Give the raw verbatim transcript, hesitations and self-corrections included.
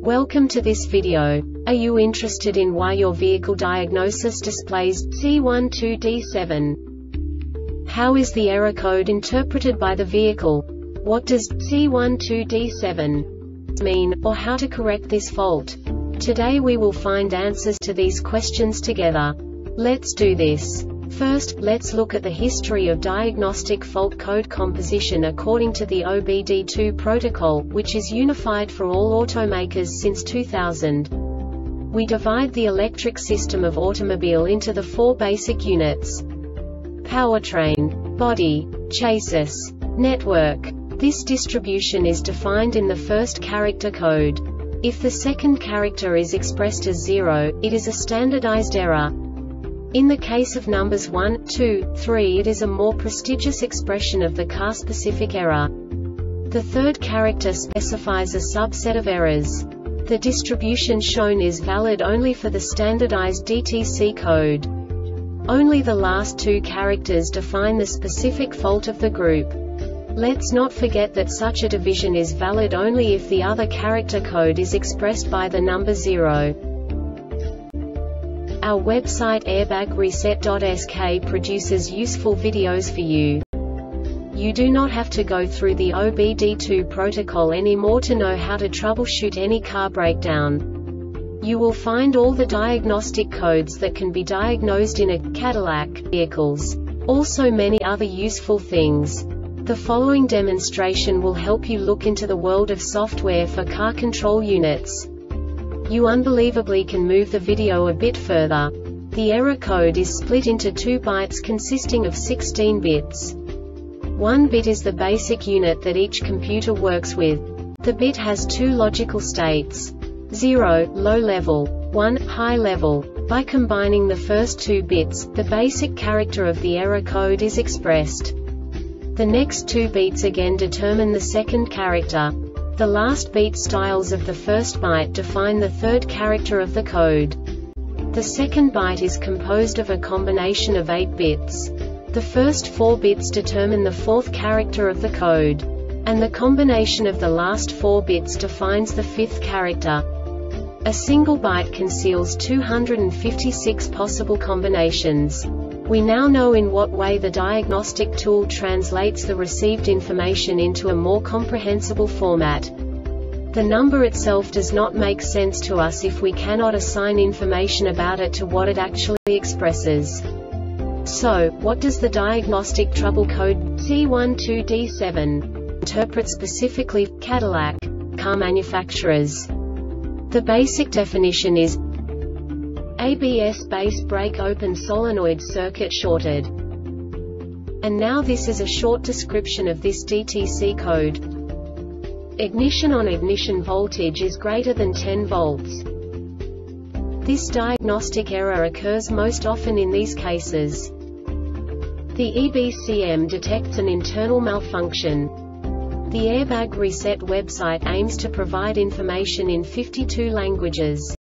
Welcome to this video. Are you interested in why your vehicle diagnosis displays C one two D seven? How is the error code interpreted by the vehicle? What does C one two D seven mean, or how to correct this fault? Today we will find answers to these questions together. Let's do this. First, let's look at the history of diagnostic fault code composition according to the O B D two protocol, which is unified for all automakers since two thousand. We divide the electric system of automobile into the four basic units: powertrain, body, chassis, network. This distribution is defined in the first character code. If the second character is expressed as zero, it is a standardized error. In the case of numbers one, two, three, it is a more prestigious expression of the car-specific error. The third character specifies a subset of errors. The distribution shown is valid only for the standardized D T C code. Only the last two characters define the specific fault of the group. Let's not forget that such a division is valid only if the other character code is expressed by the number zero. Our website airbag reset dot S K produces useful videos for you. You do not have to go through the O B D two protocol anymore to know how to troubleshoot any car breakdown. You will find all the diagnostic codes that can be diagnosed in a Cadillac vehicles. Also many other useful things. The following demonstration will help you look into the world of software for car control units. You unbelievably can move the video a bit further. The error code is split into two bytes consisting of sixteen bits. One bit is the basic unit that each computer works with. The bit has two logical states: zero, low level, one, high level. By combining the first two bits, the basic character of the error code is expressed. The next two beats again determine the second character. The last beat styles of the first byte define the third character of the code. The second byte is composed of a combination of eight bits. The first four bits determine the fourth character of the code. And the combination of the last four bits defines the fifth character. A single byte conceals two hundred fifty-six possible combinations. We now know in what way the diagnostic tool translates the received information into a more comprehensible format. The number itself does not make sense to us if we cannot assign information about it to what it actually expresses. So, what does the diagnostic trouble code C one two D seven interpret specifically for Cadillac car manufacturers? The basic definition is A B S base brake open solenoid circuit shorted. And now this is a short description of this D T C code. Ignition on ignition voltage is greater than ten volts. This diagnostic error occurs most often in these cases. The E B C M detects an internal malfunction. The Airbag Reset website aims to provide information in fifty-two languages.